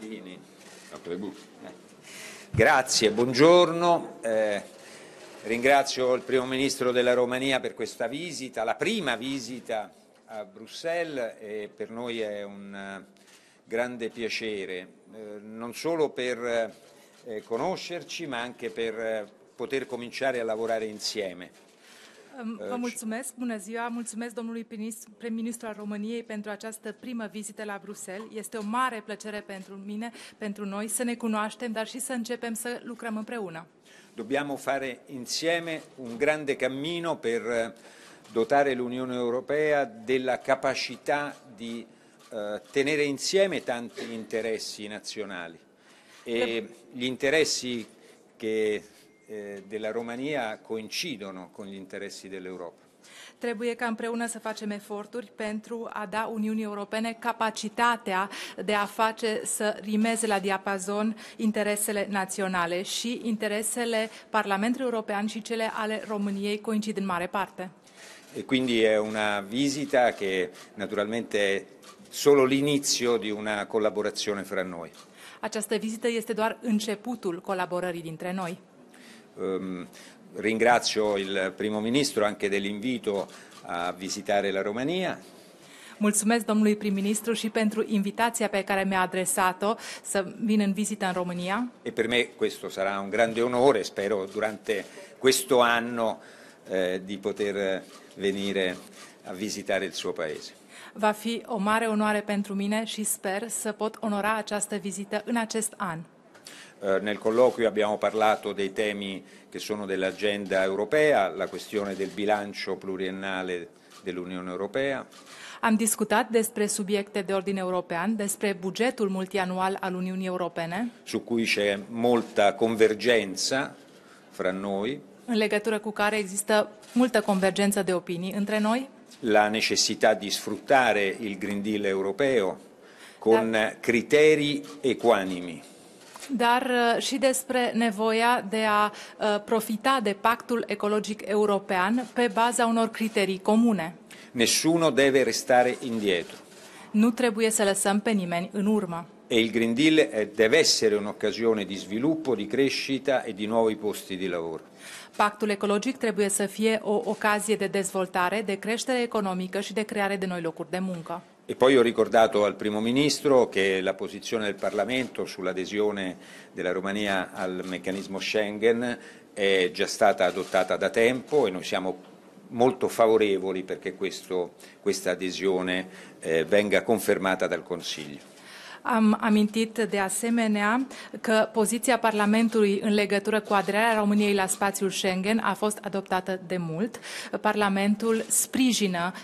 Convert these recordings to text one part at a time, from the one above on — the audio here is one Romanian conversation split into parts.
Grazie, buongiorno. Ringrazio il Primo Ministro della Romania per questa visita, la prima visita a Bruxelles, e per noi è un grande piacere, non solo per conoscerci, ma anche per poter cominciare a lavorare insieme. Vă mulțumesc, bună ziua, mulțumesc domnului prim-ministru al României pentru această primă vizită la Bruxelles. Este o mare plăcere pentru mine, pentru noi, să ne cunoaștem, dar și să începem să lucrăm împreună. Dobbiamo fare insieme un grande cammino per dotare l'Unione Europea della capacità di tenere insieme tanti interessi nazionali e gli interessi della Romania coincidono con gli interessi dell'Europa. Trebuie ca împreună să facem eforturi pentru a da Uniunii Europene capacitatea de a face să rimeze la diapazon interesele naționale și interesele Parlamentului European și cele ale României coincid în mare parte. E quindi è una visita che naturalmente è solo l'inizio di una collaborazione fra noi. Această vizită este doar începutul colaborării dintre noi. Ringrazio il Primo Ministro anche dell'invito a visitare la Romania. Mulțumesc domnului prim-ministru și pentru invitația pe care mi-a adresat-o să vin în vizită în România. E per me questo sarà un grande onore, spero durante questo anno di poter venire a visitare il suo paese. Va fi o mare onoare pentru mine și sper să pot onora această vizită în acest an. Nel colloquio abbiamo parlato dei temi che sono dell'agenda europea, la questione del bilancio pluriennale dell'Unione Europea. Am discutat despre subiecte de ordine european, despre bugetul multianual al Uniunii Europene, su cui c'è molta convergenza fra noi. în legătură cu care există multă convergență de opinii între noi. La necessità di sfruttare il Green Deal europeo con criteri equanimi. Dar și despre nevoia de a profita de pactul ecologic european pe baza unor criterii comune. Nessuno deve restare indietro. Nu trebuie să lăsăm pe nimeni în urmă. E il Green Deal deve essere un'occasione di sviluppo, di crescita e di nuovi posti di lavoro. Pactul ecologic trebuie să fie o ocazie de dezvoltare, de creștere economică și de creare de noi locuri de muncă. E poi ho ricordato al Primo Ministro che la posizione del Parlamento sull'adesione della Romania al meccanismo Schengen è già stata adottata da tempo e noi siamo molto favorevoli perché questa adesione venga confermata dal Consiglio. Am amintit de asemenea că poziția Parlamentului în legătură cu aderarea României la spațiul Schengen a fost adoptată de mult. Parlamentul sprijină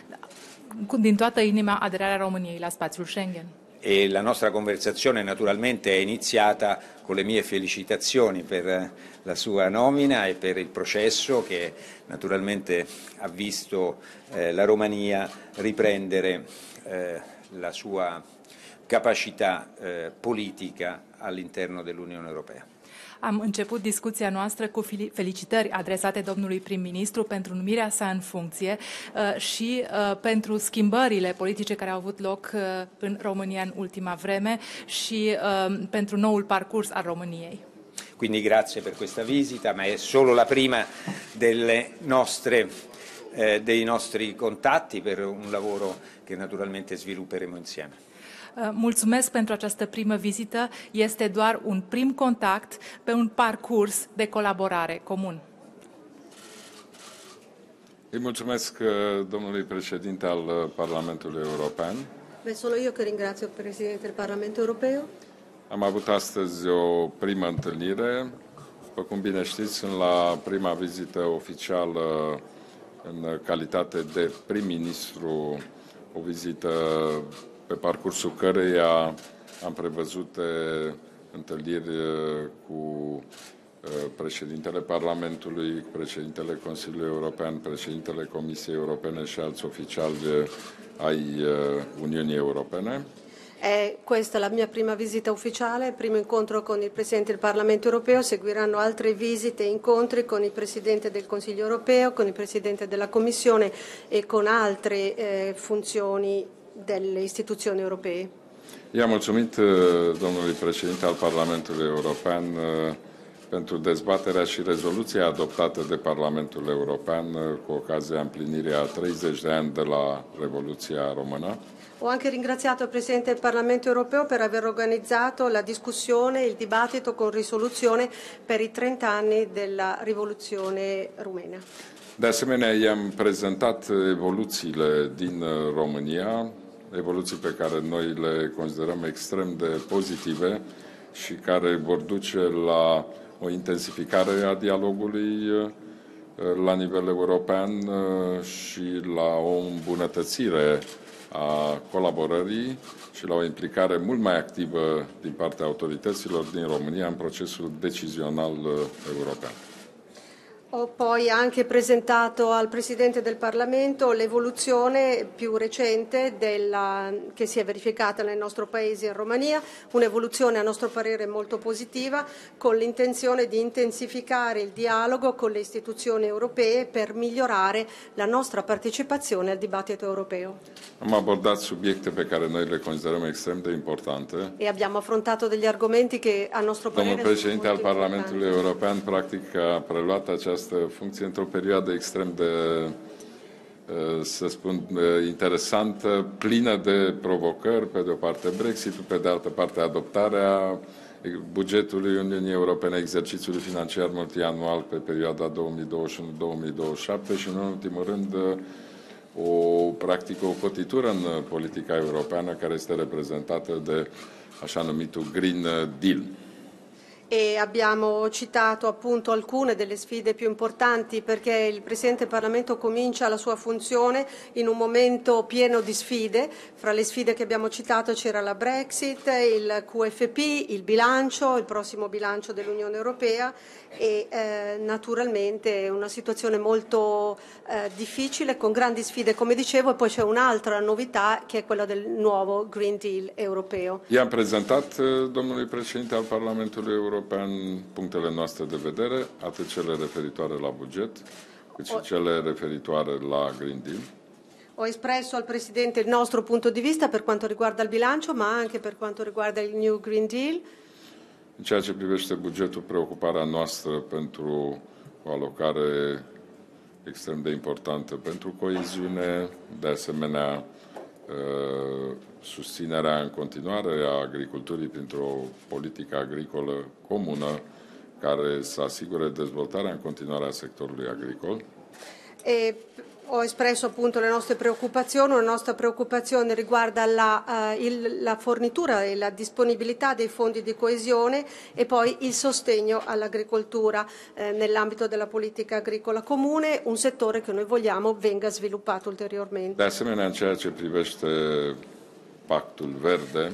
din toată inima aderarea României la spațiul Schengen. E la nostra conversazione naturalmente è iniziata con le mie felicitazioni per la sua nomina e per il processo che naturalmente ha visto la Romania riprendere la sua capacità politica all'interno dell'Unione Europea. Am început discuția noastră cu felicitări adresate domnului prim-ministru pentru numirea sa în funcție și pentru schimbările politice care au avut loc în România în ultima vreme și pentru noul parcurs al României. Quindi grazie per questa visita, ma è solo la prima dei nostri contatti per un lavoro che naturalmente svilupperemo insieme. Mulțumesc pentru această primă vizită. Este doar un prim contact pe un parcurs de colaborare comun. Îi mulțumesc domnului președinte al Parlamentului European. Sono io che ringrazio il Presidente del Parlamento Europeo. Am avut astăzi o primă întâlnire. După cum bine știți, sunt la prima vizită oficială în calitate de prim-ministru, o vizită pe parcursul căreia am prevăzut întâlniri cu președintele Parlamentului, președintele Consiliului European, președintele Comisiei Europene și alți oficiali ai Uniunii Europene. È questa la mia prima visita ufficiale, primo incontro con il Presidente del Parlamento Europeo, seguiranno altre visite e incontri con il Presidente del Consiglio Europeo, con il Presidente della Commissione e con altre funzioni delle istituzioni europee. I-am mulțumit domnului președinte al Parlamentului European pentru dezbaterea și rezoluția adoptată de Parlamentul European cu ocazia împlinirii a 30 de ani de la Revoluția Română. Ho anche ringraziato il Presidente del Parlamento Europeo per aver organizzato la discussione, il dibattito con risoluzione per i 30 anni della rivoluzione rumena. De asemenea, i-am prezentat evoluțiile din România, evoluții pe care noi le considerăm extrem de pozitive și care vor duce la o intensificare a dialogului la nivel european și la o îmbunătățire a colaborării și la o implicare mult mai activă din partea autorităților din România în procesul decizional european. Ho poi anche presentato al Presidente del Parlamento l'evoluzione più recente che si è verificata nel nostro Paese in Romania, un'evoluzione a nostro parere molto positiva, con l'intenzione di intensificare il dialogo con le istituzioni europee per migliorare la nostra partecipazione al dibattito europeo. Am abordat subiecte pe care noi le considerăm extrem de importante. E abbiamo affrontato degli argomenti che a nostro parere Domnul președinte al Parlamentului European practic a preluat această funcție într-o perioadă extrem de, să spun, interesantă, plină de provocări, pe de o parte Brexitul, pe de altă parte adoptarea bugetului Uniunii Europene, exercițiului financiar multianual pe perioada 2021-2027 și, în ultimul rând, practic o cotitură în politica europeană care este reprezentată de așa numitul Green Deal. E abbiamo citato appunto alcune delle sfide più importanti perché il Presidente del Parlamento comincia la sua funzione in un momento pieno di sfide. Fra le sfide che abbiamo citato c'era la Brexit, il QFP, il bilancio, il prossimo bilancio dell'Unione Europea e naturalmente una situazione molto difficile con grandi sfide come dicevo e poi c'è un'altra novità che è quella del nuovo Green Deal europeo. I-am prezentat domnului președinte al Parlamentului European punctele noastre de vedere, atât cele referitoare la buget, cât și cele referitoare la Green Deal. Ho espresso al Presidente il nostro punto di vista per quanto riguarda il bilancio, ma anche per quanto riguarda il New Green Deal. În ceea ce privește bugetul, preocuparea noastră pentru o alocare extrem de importantă pentru coeziune, de asemenea susținerea în continuare a agriculturii printr-o politică agricolă comună care să asigure dezvoltarea în continuare a sectorului agricol. Ho espresso appunto le nostre preoccupazioni, una nostra preoccupazione riguarda la fornitura e la disponibilità dei fondi di coesione e poi il sostegno all'agricoltura nell'ambito della politica agricola comune, un settore che noi vogliamo venga sviluppato ulteriormente. De asemenea, în ceea ce privește Pactul Verde,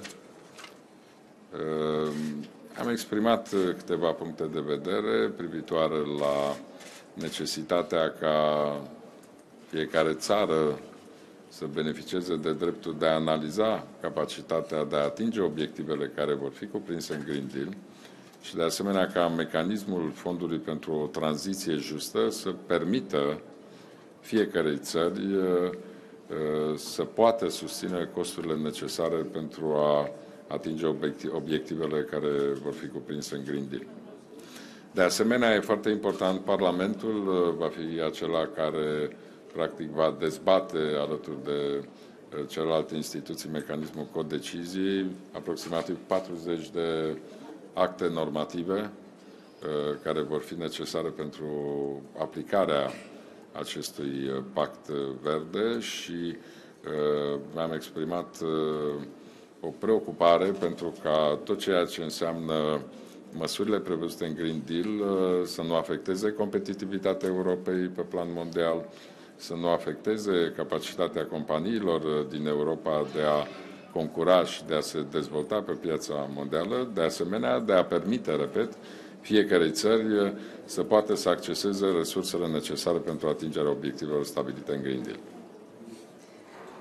am exprimat câteva puncte de vedere privitoare la necesitatea ca fiecare țară să beneficieze de dreptul de a analiza capacitatea de a atinge obiectivele care vor fi cuprinse în Green Deal și, de asemenea, ca mecanismul Fondului pentru o tranziție justă să permită fiecarei țări să poată susține costurile necesare pentru a atinge obiectivele care vor fi cuprinse în Green Deal. De asemenea, e foarte important, Parlamentul va fi acela care practic va dezbate alături de celelalte instituții mecanismul codeciziei, aproximativ 40 de acte normative care vor fi necesare pentru aplicarea acestui pact verde și mi-am exprimat o preocupare pentru ca tot ceea ce înseamnă măsurile prevăzute în Green Deal să nu afecteze competitivitatea Europei pe plan mondial, să nu afecteze capacitatea companiilor din Europa de a concura și de a se dezvolta pe piața mondială, de asemenea de a permite, repet, fiecarei țări să poată să acceseze resursele necesare pentru atingerea obiectivelor stabilite în Green Deal.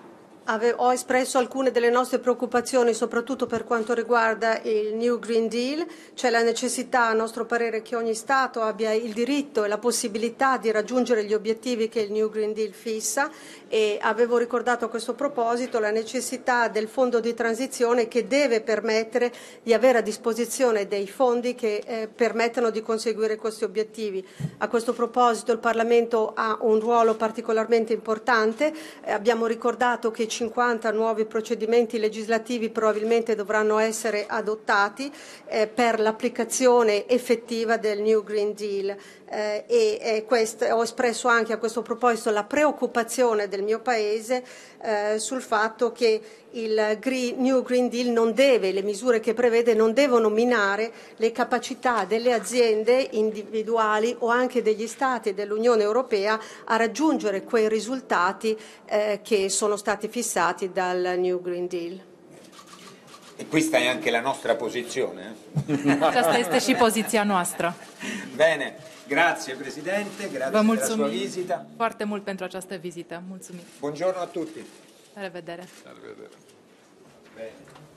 Ho espresso alcune delle nostre preoccupazioni, soprattutto per quanto riguarda il New Green Deal. C'è la necessità, a nostro parere, che ogni Stato abbia il diritto e la possibilità di raggiungere gli obiettivi che il New Green Deal fissa, e avevo ricordato a questo proposito la necessità del fondo di transizione, che deve permettere di avere a disposizione dei fondi che permettano di conseguire questi obiettivi. A questo proposito il Parlamento ha un ruolo particolarmente importante. Abbiamo ricordato che 50 nuovi procedimenti legislativi probabilmente dovranno essere adottati per l'applicazione effettiva del New Green Deal. Ho espresso anche a questo proposito la preoccupazione del mio Paese sul fatto che il New Green Deal le misure che prevede non devono minare le capacità delle aziende individuali o anche degli Stati e dell'Unione Europea a raggiungere quei risultati che sono stati fissati dal New Green Deal. E questa è anche la nostra posizione. Aceasta este și poziția noastră. Bene, grazie Presidente, grazie Vă per la sua mulțumim visita. foarte mult pentru această vizită. Mulțumim. Buongiorno a tutti. La revedere. La revedere. Bene.